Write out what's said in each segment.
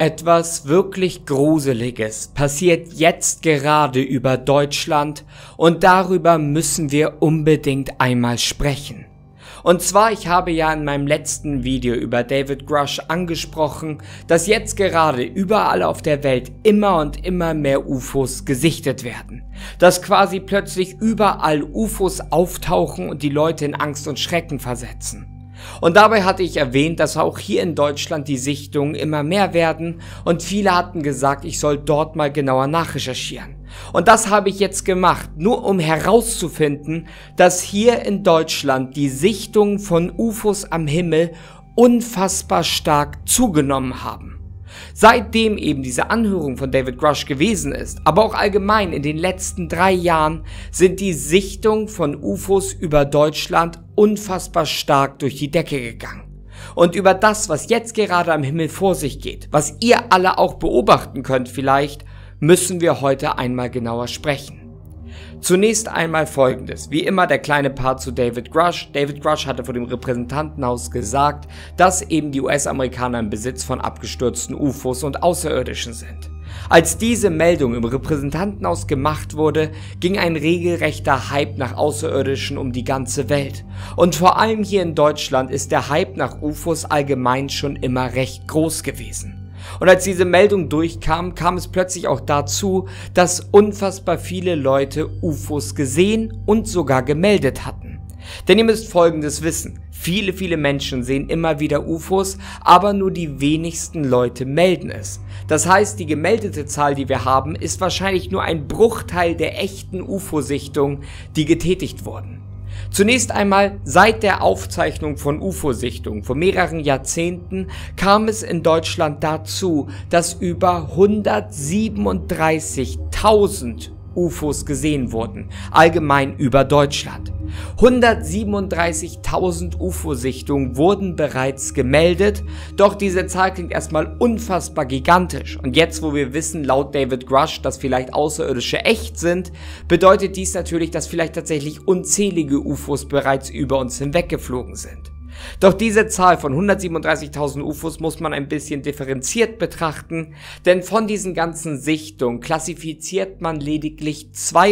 Etwas wirklich Gruseliges passiert jetzt gerade über Deutschland und darüber müssen wir unbedingt einmal sprechen. Und zwar, ich habe ja in meinem letzten Video über David Grusch angesprochen, dass jetzt gerade überall auf der Welt immer und immer mehr UFOs gesichtet werden. Dass quasi plötzlich überall UFOs auftauchen und die Leute in Angst und Schrecken versetzen. Und dabei hatte ich erwähnt, dass auch hier in Deutschland die Sichtungen immer mehr werden und viele hatten gesagt, ich soll dort mal genauer nachrecherchieren. Und das habe ich jetzt gemacht, nur um herauszufinden, dass hier in Deutschland die Sichtungen von UFOs am Himmel unfassbar stark zugenommen haben. Seitdem eben diese Anhörung von David Grusch gewesen ist, aber auch allgemein in den letzten 3 Jahren, sind die Sichtungen von UFOs über Deutschland unfassbar stark durch die Decke gegangen. Und über das, was jetzt gerade am Himmel vor sich geht, was ihr alle auch beobachten könnt vielleicht, müssen wir heute einmal genauer sprechen. Zunächst einmal Folgendes, wie immer der kleine Part zu David Grusch. David Grusch hatte vor dem Repräsentantenhaus gesagt, dass eben die US-Amerikaner im Besitz von abgestürzten UFOs und Außerirdischen sind. Als diese Meldung im Repräsentantenhaus gemacht wurde, ging ein regelrechter Hype nach Außerirdischen um die ganze Welt. Und vor allem hier in Deutschland ist der Hype nach UFOs allgemein schon immer recht groß gewesen. Und als diese Meldung durchkam, kam es plötzlich auch dazu, dass unfassbar viele Leute UFOs gesehen und sogar gemeldet hatten. Denn ihr müsst Folgendes wissen, viele Menschen sehen immer wieder UFOs, aber nur die wenigsten Leute melden es. Das heißt, die gemeldete Zahl, die wir haben, ist wahrscheinlich nur ein Bruchteil der echten UFO-Sichtungen, die getätigt wurden. Zunächst einmal, seit der Aufzeichnung von UFO-Sichtungen vor mehreren Jahrzehnten kam es in Deutschland dazu, dass über 137.000 UFOs gesehen wurden, allgemein über Deutschland. 137.000 UFO-Sichtungen wurden bereits gemeldet, doch diese Zahl klingt erstmal unfassbar gigantisch. Und jetzt, wo wir wissen, laut David Grusch, dass vielleicht Außerirdische echt sind, bedeutet dies natürlich, dass vielleicht tatsächlich unzählige UFOs bereits über uns hinweggeflogen sind. Doch diese Zahl von 137.000 UFOs muss man ein bisschen differenziert betrachten, denn von diesen ganzen Sichtungen klassifiziert man lediglich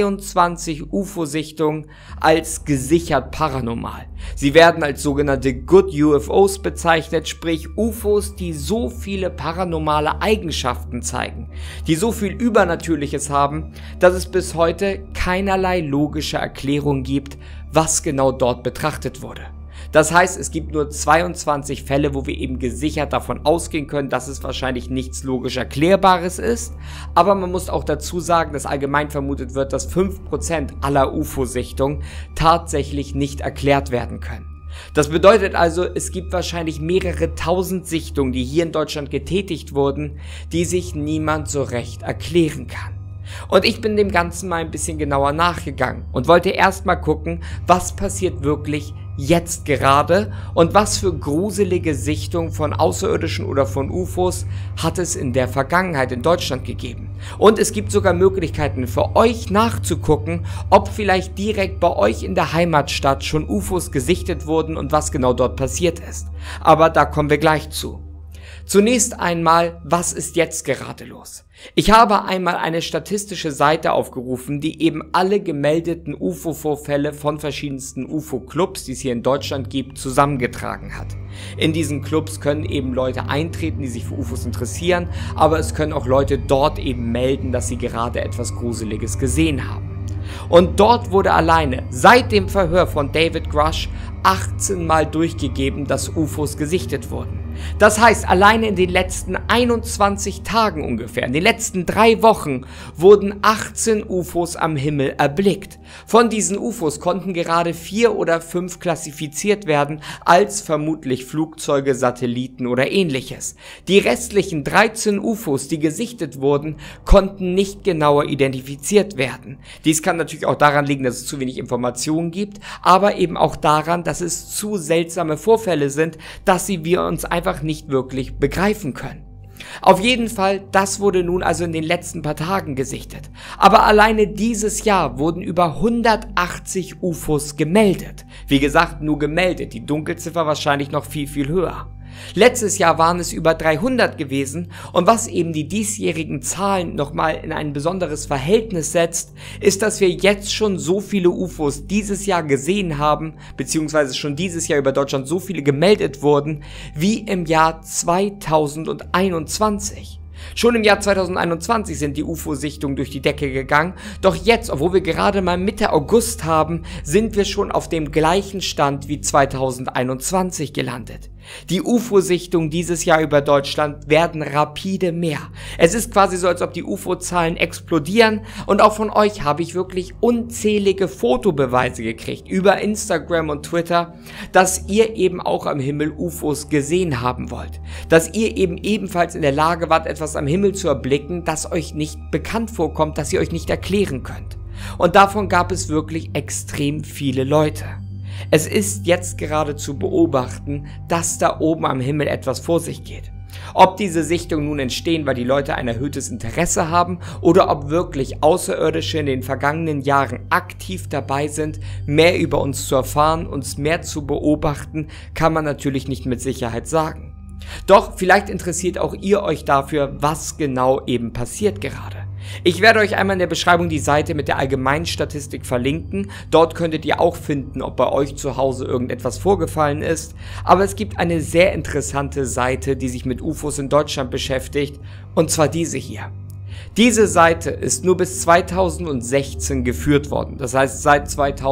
22 UFO-Sichtungen als gesichert paranormal. Sie werden als sogenannte Good UFOs bezeichnet, sprich UFOs, die so viele paranormale Eigenschaften zeigen, die so viel Übernatürliches haben, dass es bis heute keinerlei logische Erklärung gibt, was genau dort betrachtet wurde. Das heißt, es gibt nur 22 Fälle, wo wir eben gesichert davon ausgehen können, dass es wahrscheinlich nichts logisch Erklärbares ist. Aber man muss auch dazu sagen, dass allgemein vermutet wird, dass 5% aller UFO-Sichtungen tatsächlich nicht erklärt werden können. Das bedeutet also, es gibt wahrscheinlich mehrere tausend Sichtungen, die hier in Deutschland getätigt wurden, die sich niemand so recht erklären kann. Und ich bin dem Ganzen mal ein bisschen genauer nachgegangen und wollte erstmal gucken, was passiert wirklich jetzt gerade und was für gruselige Sichtungen von Außerirdischen oder von UFOs hat es in der Vergangenheit in Deutschland gegeben. Und es gibt sogar Möglichkeiten für euch nachzugucken, ob vielleicht direkt bei euch in der Heimatstadt schon UFOs gesichtet wurden und was genau dort passiert ist. Aber da kommen wir gleich zu. Zunächst einmal, was ist jetzt gerade los? Ich habe einmal eine statistische Seite aufgerufen, die eben alle gemeldeten UFO-Vorfälle von verschiedensten UFO-Clubs, die es hier in Deutschland gibt, zusammengetragen hat. In diesen Clubs können eben Leute eintreten, die sich für UFOs interessieren, aber es können auch Leute dort eben melden, dass sie gerade etwas Gruseliges gesehen haben. Und dort wurde alleine seit dem Verhör von David Grusch 18 Mal durchgegeben, dass UFOs gesichtet wurden. Das heißt, alleine in den letzten 21 Tagen ungefähr, in den letzten 3 Wochen, wurden 18 UFOs am Himmel erblickt. Von diesen UFOs konnten gerade 4 oder 5 klassifiziert werden als vermutlich Flugzeuge, Satelliten oder ähnliches. Die restlichen 13 UFOs, die gesichtet wurden, konnten nicht genauer identifiziert werden. Dies kann natürlich auch daran liegen, dass es zu wenig Informationen gibt, aber eben auch daran, dass es zu seltsame Vorfälle sind, dass wir uns einfach nicht wirklich begreifen können. Auf jeden Fall, das wurde nun also in den letzten paar Tagen gesichtet. Aber alleine dieses Jahr wurden über 180 UFOs gemeldet. Wie gesagt, nur gemeldet, die Dunkelziffer wahrscheinlich noch viel höher. Letztes Jahr waren es über 300 gewesen und was eben die diesjährigen Zahlen nochmal in ein besonderes Verhältnis setzt, ist, dass wir jetzt schon so viele UFOs dieses Jahr gesehen haben, beziehungsweise schon dieses Jahr über Deutschland so viele gemeldet wurden, wie im Jahr 2021. Schon im Jahr 2021 sind die UFO-Sichtungen durch die Decke gegangen, doch jetzt, obwohl wir gerade mal Mitte August haben, sind wir schon auf dem gleichen Stand wie 2021 gelandet. Die UFO-Sichtungen dieses Jahr über Deutschland werden rapide mehr. Es ist quasi so, als ob die UFO-Zahlen explodieren und auch von euch habe ich wirklich unzählige Fotobeweise gekriegt über Instagram und Twitter, dass ihr eben auch am Himmel UFOs gesehen haben wollt. Dass ihr eben ebenfalls in der Lage wart, etwas am Himmel zu erblicken, das euch nicht bekannt vorkommt, das ihr euch nicht erklären könnt. Und davon gab es wirklich extrem viele Leute. Es ist jetzt gerade zu beobachten, dass da oben am Himmel etwas vor sich geht. Ob diese Sichtungen nun entstehen, weil die Leute ein erhöhtes Interesse haben oder ob wirklich Außerirdische in den vergangenen Jahren aktiv dabei sind, mehr über uns zu erfahren, uns mehr zu beobachten, kann man natürlich nicht mit Sicherheit sagen. Doch vielleicht interessiert auch ihr euch dafür, was genau eben passiert gerade. Ich werde euch einmal in der Beschreibung die Seite mit der allgemeinen Statistik verlinken. Dort könntet ihr auch finden, ob bei euch zu Hause irgendetwas vorgefallen ist. Aber es gibt eine sehr interessante Seite, die sich mit UFOs in Deutschland beschäftigt, und zwar diese hier. Diese Seite ist nur bis 2016 geführt worden. Das heißt, seit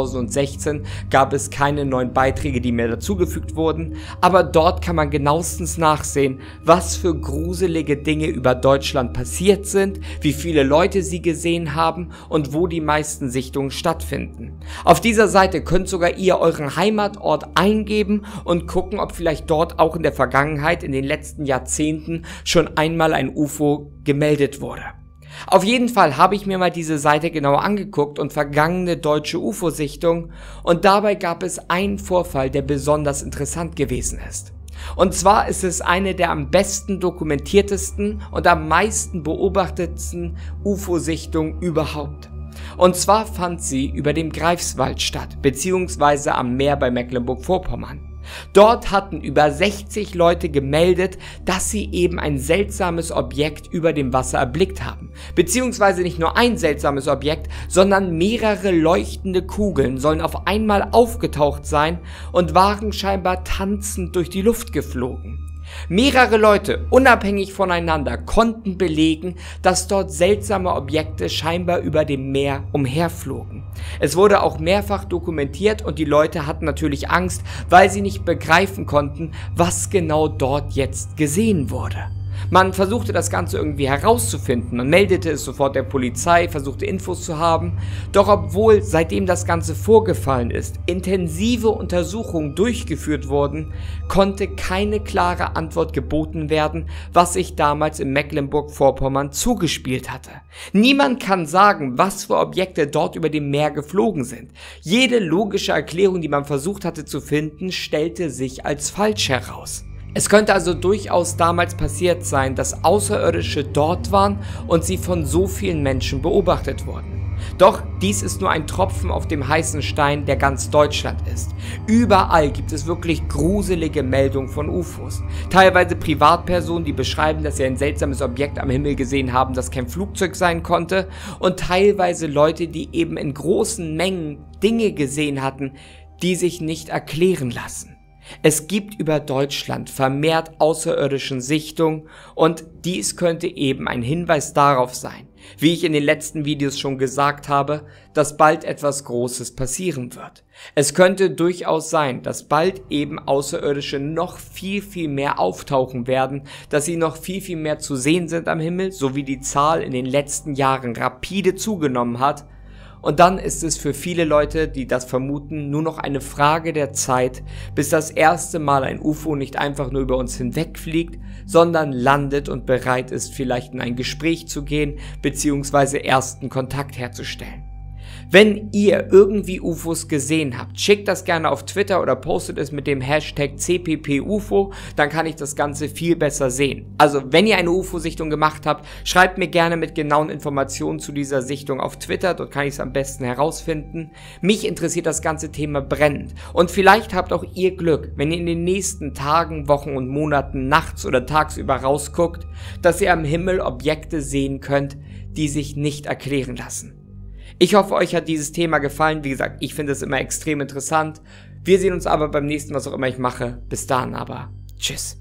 2016 gab es keine neuen Beiträge, die mehr dazugefügt wurden. Aber dort kann man genauestens nachsehen, was für gruselige Dinge über Deutschland passiert sind, wie viele Leute sie gesehen haben und wo die meisten Sichtungen stattfinden. Auf dieser Seite könnt sogar ihr euren Heimatort eingeben und gucken, ob vielleicht dort auch in der Vergangenheit, in den letzten Jahrzehnten, schon einmal ein UFO gemeldet wurde. Auf jeden Fall habe ich mir mal diese Seite genauer angeguckt und vergangene deutsche UFO-Sichtungen und dabei gab es einen Vorfall, der besonders interessant gewesen ist. Und zwar ist es eine der am besten dokumentiertesten und am meisten beobachtetsten UFO-Sichtungen überhaupt. Und zwar fand sie über dem Greifswald statt, beziehungsweise am Meer bei Mecklenburg-Vorpommern. Dort hatten über 60 Leute gemeldet, dass sie eben ein seltsames Objekt über dem Wasser erblickt haben. Beziehungsweise nicht nur ein seltsames Objekt, sondern mehrere leuchtende Kugeln sollen auf einmal aufgetaucht sein und waren scheinbar tanzend durch die Luft geflogen. Mehrere Leute, unabhängig voneinander, konnten belegen, dass dort seltsame Objekte scheinbar über dem Meer umherflogen. Es wurde auch mehrfach dokumentiert und die Leute hatten natürlich Angst, weil sie nicht begreifen konnten, was genau dort jetzt gesehen wurde. Man versuchte das Ganze irgendwie herauszufinden, man meldete es sofort der Polizei, versuchte Infos zu haben, doch obwohl seitdem das Ganze vorgefallen ist, intensive Untersuchungen durchgeführt wurden, konnte keine klare Antwort geboten werden, was sich damals in Mecklenburg-Vorpommern zugespielt hatte. Niemand kann sagen, was für Objekte dort über dem Meer geflogen sind. Jede logische Erklärung, die man versucht hatte zu finden, stellte sich als falsch heraus. Es könnte also durchaus damals passiert sein, dass Außerirdische dort waren und sie von so vielen Menschen beobachtet wurden. Doch dies ist nur ein Tropfen auf dem heißen Stein, der ganz Deutschland ist. Überall gibt es wirklich gruselige Meldungen von UFOs. Teilweise Privatpersonen, die beschreiben, dass sie ein seltsames Objekt am Himmel gesehen haben, das kein Flugzeug sein konnte. Und teilweise Leute, die eben in großen Mengen Dinge gesehen hatten, die sich nicht erklären lassen. Es gibt über Deutschland vermehrt außerirdischen Sichtungen und dies könnte eben ein Hinweis darauf sein, wie ich in den letzten Videos schon gesagt habe, dass bald etwas Großes passieren wird. Es könnte durchaus sein, dass bald eben Außerirdische noch viel mehr auftauchen werden, dass sie noch viel mehr zu sehen sind am Himmel, so wie die Zahl in den letzten Jahren rapide zugenommen hat. Und dann ist es für viele Leute, die das vermuten, nur noch eine Frage der Zeit, bis das erste Mal ein UFO nicht einfach nur über uns hinwegfliegt, sondern landet und bereit ist, vielleicht in ein Gespräch zu gehen, beziehungsweise ersten Kontakt herzustellen. Wenn ihr irgendwie UFOs gesehen habt, schickt das gerne auf Twitter oder postet es mit dem Hashtag CPPUFO, dann kann ich das Ganze viel besser sehen. Also wenn ihr eine UFO-Sichtung gemacht habt, schreibt mir gerne mit genauen Informationen zu dieser Sichtung auf Twitter, dort kann ich es am besten herausfinden. Mich interessiert das ganze Thema brennend und vielleicht habt auch ihr Glück, wenn ihr in den nächsten Tagen, Wochen und Monaten nachts oder tagsüber rausguckt, dass ihr am Himmel Objekte sehen könnt, die sich nicht erklären lassen. Ich hoffe, euch hat dieses Thema gefallen. Wie gesagt, ich finde es immer extrem interessant. Wir sehen uns aber beim nächsten, was auch immer ich mache. Bis dahin aber. Tschüss.